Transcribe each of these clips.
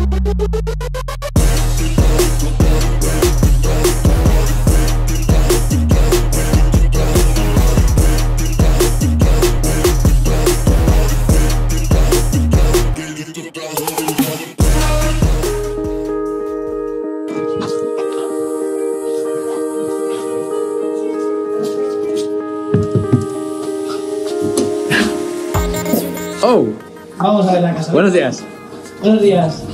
Oh, vamos a ver la casa. Buenos días. Buenos días.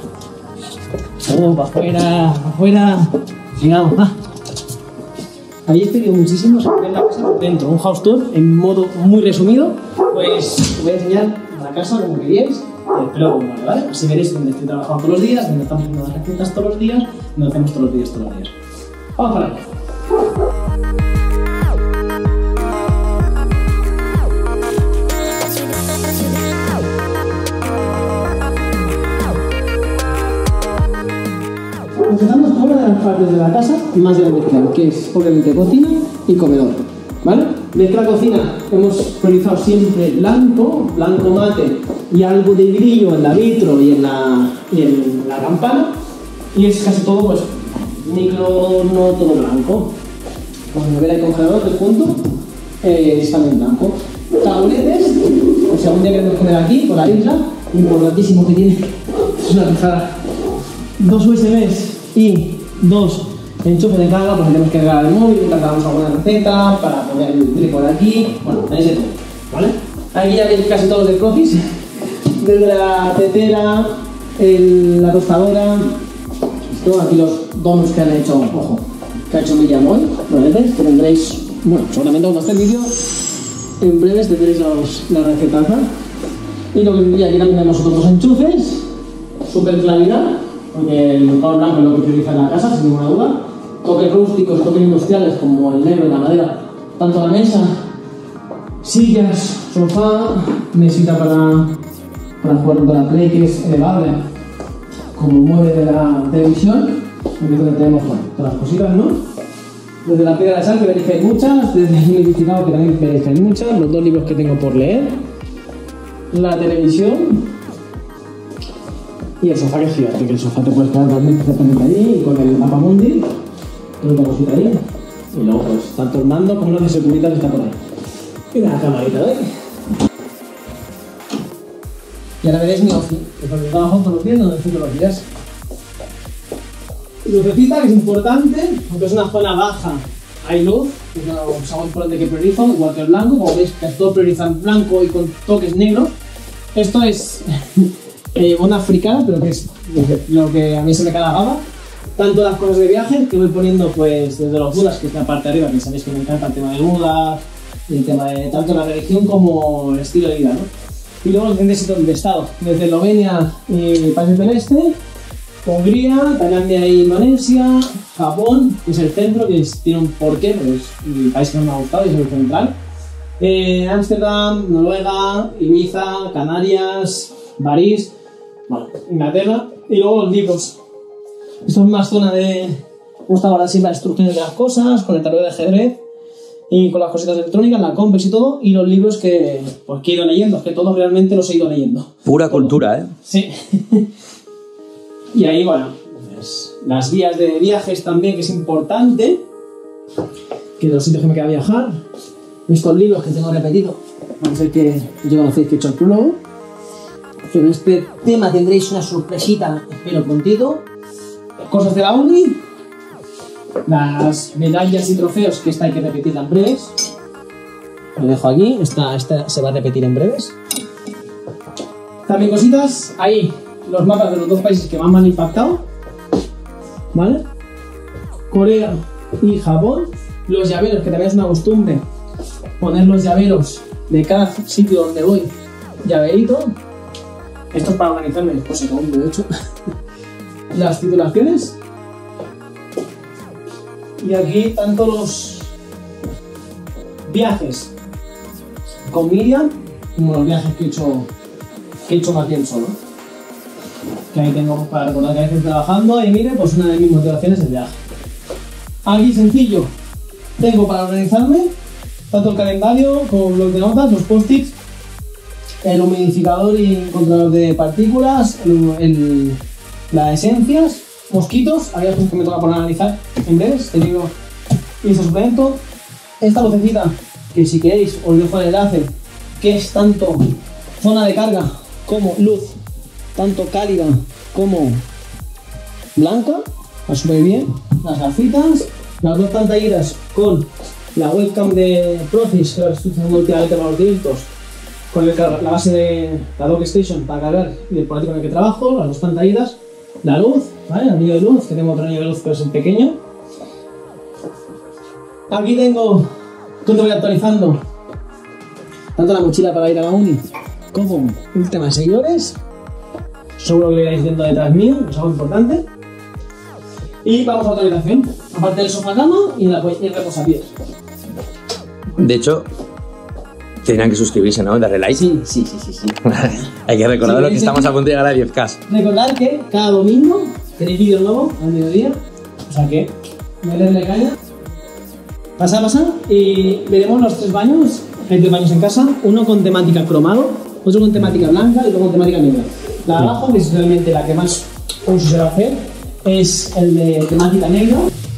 Para afuera, para afuera. Llegamos, va. Habéis pedido muchísimo ver la casa por dentro. Un house tour en modo muy resumido. Pues os voy a enseñar la casa como queríais. Pero como ¿vale? Así veréis donde estoy trabajando todos los días, donde estamos haciendo las recetas todos los días, donde hacemos todos los días. Vamos para allá. Empezamos con una de las partes de la casa más grande que es obviamente cocina y comedor, ¿vale? Desde la cocina hemos priorizado siempre blanco mate y algo de brillo en la vitro y en la campana, y es casi todo pues micro, no todo blanco. Como nevera y congelador del punto es también blanco. Tabletes, o sea, un día queremos comer aquí por la isla, importantísimo que tiene, es una pizarra, 2 USBs y 2 enchufes de carga, porque tenemos que cargar el móvil, cargamos alguna receta para poner el trípode aquí, bueno, tenéis de todo, ¿vale? Aquí ya veis casi todos los descrocis, desde la tetera, la tostadora, esto, aquí los donuts que han hecho, ojo, que ha hecho Villamoy, ¿vale? Que tendréis, bueno, seguramente cuando esté el vídeo, en breves tendréis la receta, ¿no? Y lo que diría, aquí también tenemos otros 2 enchufes, súper claridad, porque el color blanco es lo que utiliza en la casa, sin ninguna duda. Toques rústicos, toques industriales como el negro y la madera, tanto la mesa, sillas, sofá, mesita para jugar con la Play, que es elevable, como mueble de la televisión. Aquí es donde tenemos bueno, todas las cositas, ¿no? Desde la piedra de sal, que veréis que hay muchas, desde el humidificador, que también veréis que hay muchas, los 2 libros que tengo por leer, la televisión. Y el sofá que es gigante, que el sofá te puedes quedar dormir perfectamente allí, y con el mapamundi, con otra cosita ahí. Y luego pues tanto el mando como los de seguridad que está por ahí. Y la camarita de ahí. Y ahora veréis mi ofi, que es donde trabajo todos los días, donde estoy todos los días. Lucecita, que es importante, aunque es una zona baja, hay luz, que es algo importante que priorizo, igual que el blanco, como veis que todo prioriza el blanco y con toques negros. Esto es una fricada, pero que es lo que a mí se me calagaba. Tanto las cosas de viaje que voy poniendo pues desde los budas, que es la parte de arriba, que sabéis que me encanta el tema de budas, el tema de tanto la religión como el estilo de vida, ¿no? Y luego los diferentes sitios de estado, desde Eslovenia y países del este, Hungría, Tailandia e Indonesia, Japón, que es el centro, que tiene un porqué, porque es el país que más me ha gustado y es el central. Ámsterdam, Noruega, Ibiza, Canarias, París, bueno, Inglaterra, y luego los libros. Esto es más zona de... Me gusta guardar siempre las instrucciones de las cosas, con el tablero de ajedrez y con las cositas electrónicas, la complex y todo, y los libros que, pues, que he ido leyendo, que todos realmente los he ido leyendo. Pura cultura, ¿eh? Sí. Y ahí, bueno, pues, las guías de viajes también, que es importante, que de los sitios que me queda viajar, estos libros que tengo repetido, a ser que ya conocéis que he hecho el prólogo. Sobre este tema tendréis una sorpresita, espero prontito. Cosas de la uni, las medallas y trofeos, que esta hay que repetirla en breves. Lo dejo aquí, esta se va a repetir en breves. También cositas, ahí los mapas de los 2 países que más me han impactado, ¿vale? Corea y Japón. Los llaveros, que también es una costumbre, poner los llaveros de cada sitio donde voy, llaverito. Esto es para organizarme después, aún lo he hecho. Las titulaciones. Y aquí tanto los viajes con Miriam como los viajes que he hecho más bien solo. Que ahí tengo para recordar que a veces trabajando y mire, pues una de mis motivaciones es el viaje. Aquí sencillo, tengo para organizarme tanto el calendario como el blog de notas, los post-its, el humidificador y controlador de partículas, las esencias, mosquitos, había cosas que me toca por analizar en breves, te digo, y este suplemento, esta lucecita, que si queréis os dejo el enlace, que es tanto zona de carga como luz, tanto cálida como blanca, va súper bien, las gafitas, las dos pantallitas con la webcam de Procis, que la estoy usando últimamente para los directos, con la base de la dock station para cargar y el portátil con el que trabajo, las dos pantallitas, la luz, ¿vale? El anillo de luz, que tengo otro anillo de luz pero es el pequeño. Aquí tengo, te voy actualizando, tanto la mochila para ir a la uni como el tema de seguidores. Seguro que lo iréis viendo detrás mío, es algo importante. Y vamos a otra habitación, aparte del sofá cama y el reposapiés. De hecho, tendrán que suscribirse, ¿no? Darle like. Sí. Hay que recordar que estamos a punto de llegar a 10K. Recordad que cada domingo tenéis vídeo nuevo al mediodía, o sea que meterle caña. Pasa y veremos los 3 baños. Hay 3 baños en casa, uno con temática cromado, otro con temática blanca y otro con temática negra. La de abajo, que es realmente la que más uso se va a hacer, es el de temática negra.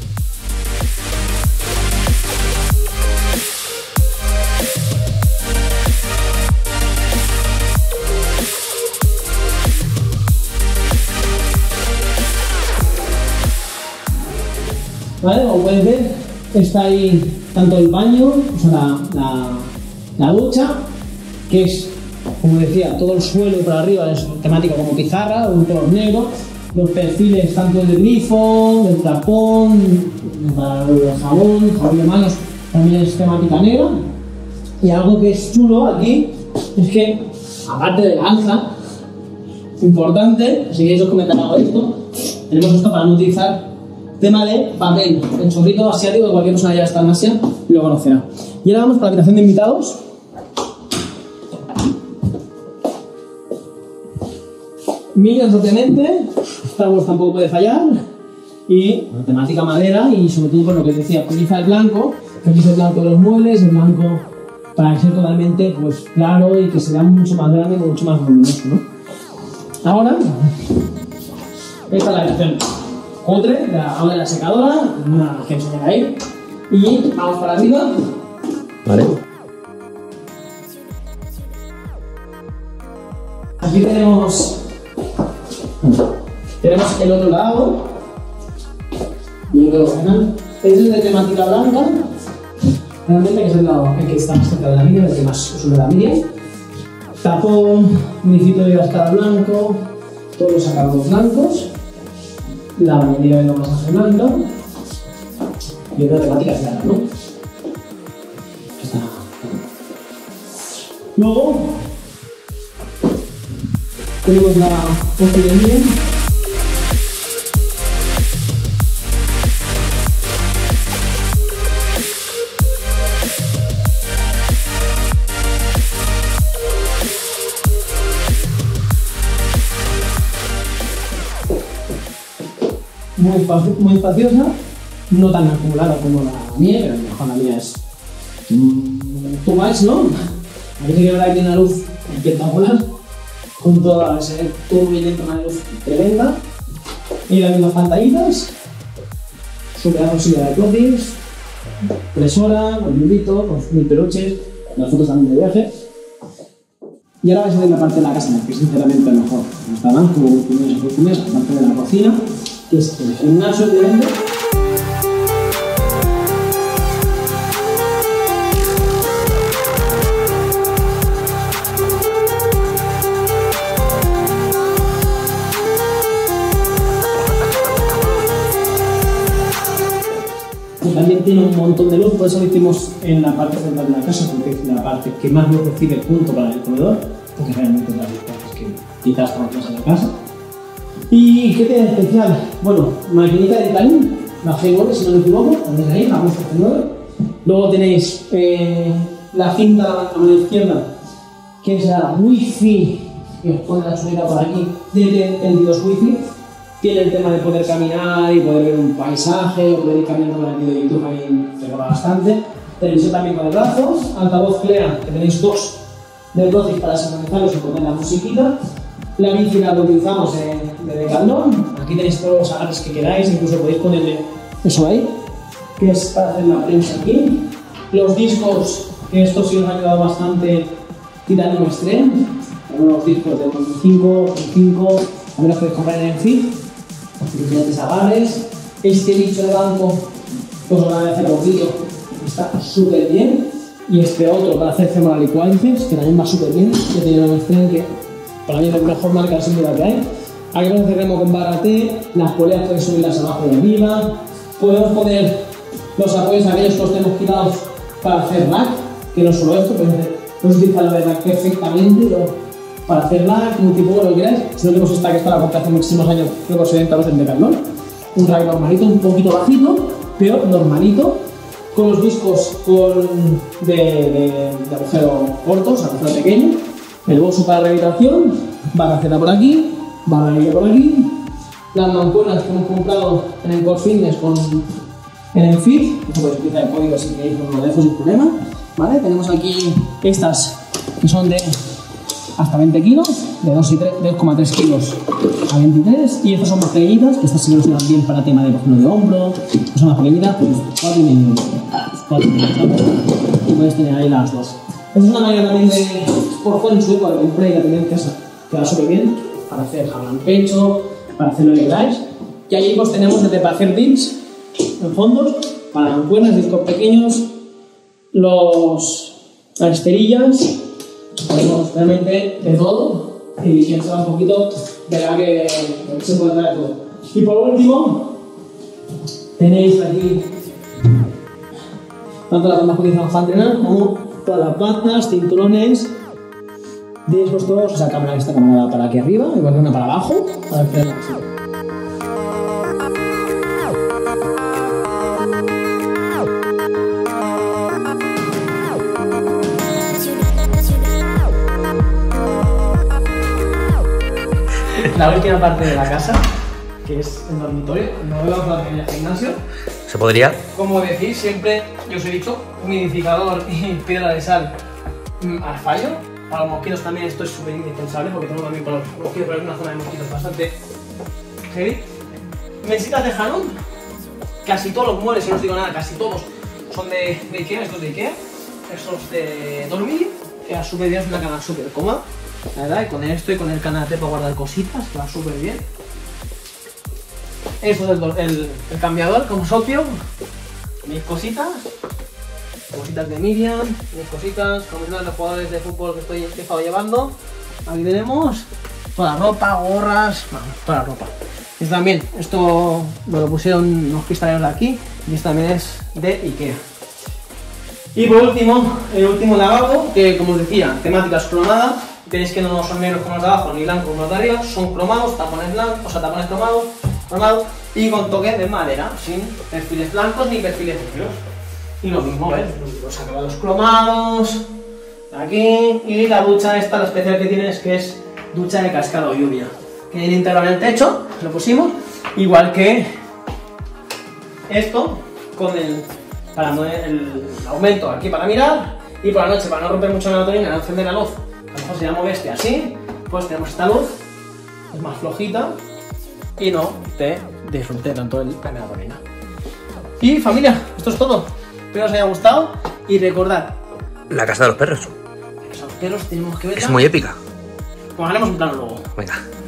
¿Vale? Como puedes ver, está ahí tanto el baño, o sea, la ducha, que es, como decía, todo el suelo y para arriba es temática como pizarra, un color negro, los perfiles tanto del grifo, del tapón, del jabón de manos, también es temática negra. Y algo que es chulo aquí es que, aparte de la alza, importante, si queréis os comentar algo de esto, tenemos esto para no utilizar tema de papel, el chorrito asiático, que cualquier persona ya está en Asia y lo conocerá. Y ahora vamos para la habitación de invitados. Minions, obviamente, Star Wars tampoco puede fallar. Y bueno, temática madera y sobre todo por lo que decía, utiliza el blanco, que aquí es el blanco de los muebles, el blanco para que sea totalmente pues, claro y que se vea mucho más grande y mucho más luminoso, ¿no? Ahora, esta es la habitación cutre, ahora la secadora, una que enseñar ahí. Y vamos para arriba. Vale. Aquí tenemos el otro lado. Bien que lo sacan. Este es de temática blanca. Realmente que es el lado en que está más cerca de la media, el que más uso de la media. Tapón, municipio de cascada blanco, todos los acabados blancos. La bañería de masaje blanca. Y otra temática clara, ¿no? Está. Luego tenemos la cocina. Muy espaciosa, no tan acumulada como la mía, pero a lo mejor la mía es too much, ¿no? Aquí sí que verdad que tiene una luz espectacular, con todo ese tubo y dentro una luz tremenda. Y las mismas pantallitas, super auxiliar de Procis, impresora, con librito, con 1000 peluches, las fotos también de viaje. Y ahora vais a ver la parte de la casa, que sinceramente a lo mejor no está mal, como primeras, la parte de la cocina, que es el gimnasio, obviamente. Y también tiene un montón de luz, por eso lo hicimos en la parte central de la casa, porque es la parte que más luz recibe junto para el comedor, porque realmente es la luz que quizás estamos más en la casa. ¿Y qué tiene de especial? Bueno, maquinita de Italim, la G9 si no me equivoco, tenéis ahí, la Monster G9. Luego tenéis la cinta a la mano izquierda, que es la Wi-Fi, que os pone la chuleta por aquí, de 22 Wi-Fi. Tiene el tema de poder caminar y poder ver un paisaje, o poder ir caminando con el vídeo de YouTube, ahí se mola bastante. Televisión también con el brazo, altavoz Clea, que tenéis dos de Procis para sincronizarlos y poner la musiquita. La bici la utilizamos de Decathlon. Aquí tenéis todos los agarres que queráis, incluso podéis ponerle eso ahí, que es para hacer la prensa aquí. Los discos, que estos sí os han ayudado bastante, Titanium Extreme. Algunos discos de 5, también los podéis comprar en el FIT. Diferentes agarres. Este bicho de banco, pues lo van a hacer los vídeos, está súper bien. Y este otro para hacer femoral y cuádriceps, que también va súper bien. He tenido un Extreme que para mí es la mejor marca de seguridad que hay. Aquí vamos a hacer remo con barra T, las poleas podéis subirlas abajo y arriba. Podemos poner los apoyos aquellos que os tenemos quitados para hacer rack, que no solo esto, podemos utilizar la de rack perfectamente para hacer rack, un tipo lo que queráis. Si no tenemos esta que está la compré hace muchísimos años, creo que os he inventado en Decathlon. Un rack normalito, un poquito bajito, pero normalito, con los discos de agujero corto, o sea, agujero pequeño, el bolso para rehabilitación, barraceta por aquí, barriguilla por aquí, las mancuernas que hemos comprado en el Core Fitness en el FIT, eso podéis utilizar el código si queréis con lo dejo sin problema, ¿vale? Tenemos aquí estas que son de hasta 20 kilos, de 2,3 kilos a 23, y estas son más pequeñitas, que estas sí que nos dan bien para tema de, por ejemplo, de hombro, que son más pequeñitas, pues 4,5, y puedes tener ahí las dos. Esta es una manera también de, por fuera en sueco, que compré y la tenía en casa, que va súper bien, para hacer jabón pecho, para hacer lo que queráis. Y allí pues tenemos desde para hacer dips, en fondos, para mancuernas, discos pequeños, las esterillas, tenemos realmente de todo, y quien sabe un poquito verá que se puede traer todo. Y por último, tenéis aquí tanto las bandas que utilizamos para entrenar como todas las bandas, cinturones, discos todos, o sea, esta cámara para aquí arriba, igual que una para abajo, para hacer la posición. La última parte de la casa, que es el dormitorio, no vamos a tener el gimnasio. ¿Se podría? Como decís, siempre, yo os he dicho, humidificador y piedra de sal al fallo. Para los mosquitos también esto es súper indispensable, porque tengo también para los mosquitos, pero es una zona de mosquitos bastante heavy. Mesitas de jalón, casi todos los muebles, si no os digo nada, casi todos son de Ikea, estos de Ikea. Estos de dormir, queda súper bien, es una cama súper cómoda. La verdad, y con esto y con el canapé para guardar cositas, va súper bien. Esto es el cambiador como socio. Mis cositas de Miriam, mis cositas, camisetas de jugadores de fútbol que he estado llevando. Aquí tenemos toda la ropa, gorras, bueno, toda la ropa. Y también, esto me lo pusieron unos cristaleros de aquí, y esto también es de Ikea. Y por último, el último lavabo, que como os decía, temáticas cromadas. Veis que no son negros como los de abajo, ni blancos como los de arriba, son cromados, tapones blancos, o sea, tapones cromados y con toques de madera, sin perfiles blancos ni perfiles negros. Y lo mismo, ¿ves? Los acabados cromados, aquí, y la ducha esta, la especial que tiene es que es ducha de cascada o lluvia. Que viene integrado en el techo, lo pusimos, igual que esto, con el aumento aquí para mirar, y por la noche, para no romper mucho la melatonina, no encender la luz. A lo mejor si la moveste así, pues tenemos esta luz, es más flojita y no te disfrute tanto la melatonina. Y familia, esto es todo. Espero os haya gustado y recordad, La casa de los perros. los perros tenemos que verla. Es muy épica. Pues haremos un plano luego. Venga.